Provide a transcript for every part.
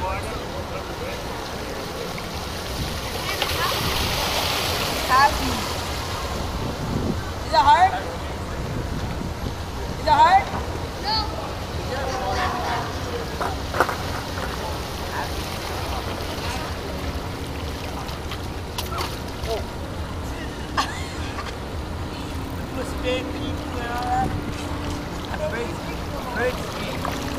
Happy. Is it hard? Is it hard? Spin people and all that. Very sweet.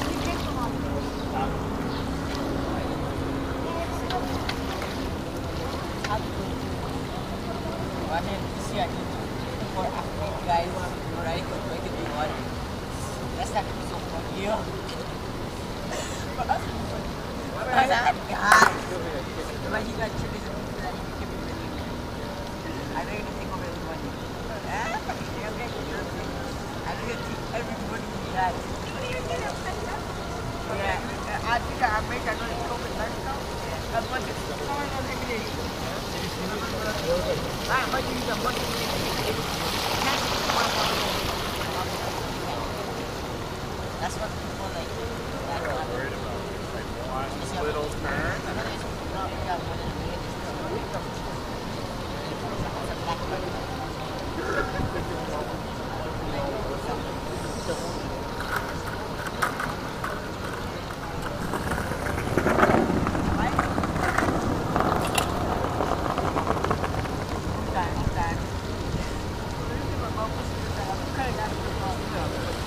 I mean, this year for athlete guys, right? Like to do one. That's not gonna be so fun. You. For us, for that guy. But he got tricked into that he can be really good. I know you're gonna take over his money. I know you're gonna take everybody he has. Yeah, I think I make another COVID lifestyle. As much as someone on every day. That's what people like. They're worried about like one little turn. Okay, that's the problem.